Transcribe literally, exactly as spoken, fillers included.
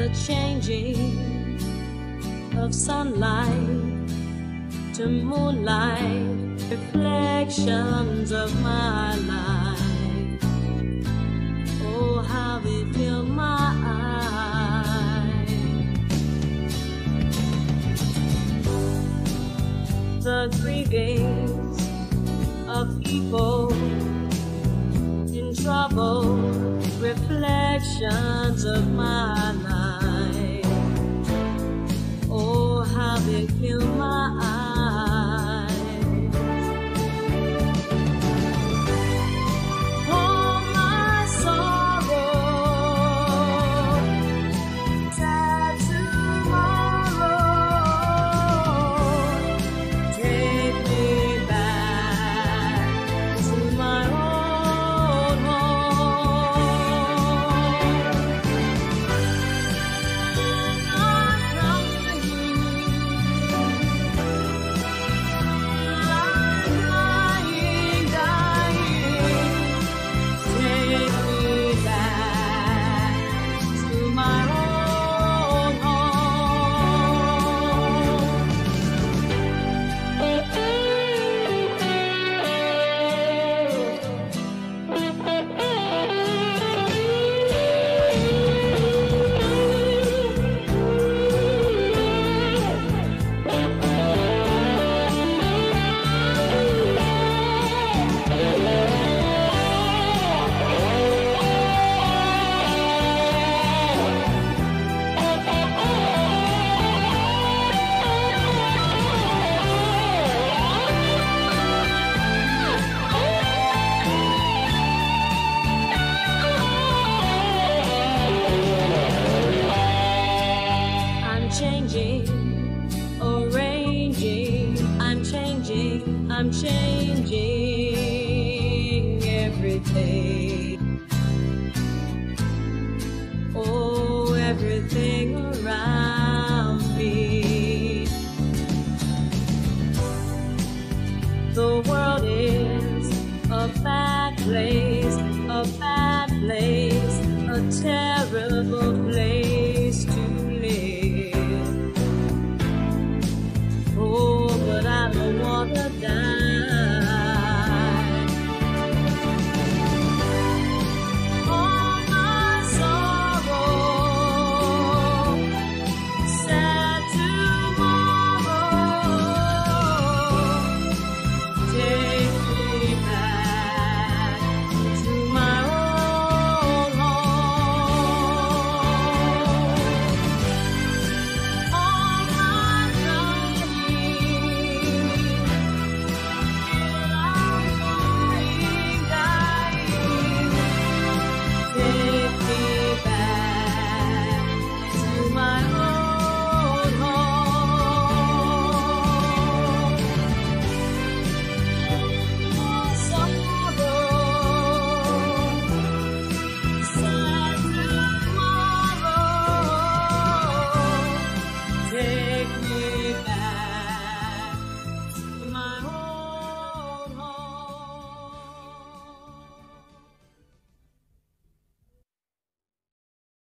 the changing of sunlight to moonlight, reflections of my life. Oh, how they fill my eyes. The greetings of people in trouble, reflections of my life. Oh, how they fill my eyes. All my sorrow, sad tomorrow, take me back to my own home. I'm crying, I'm dying, take me back to my own I'm changing, arranging, I'm changing, I'm changing everything. Oh,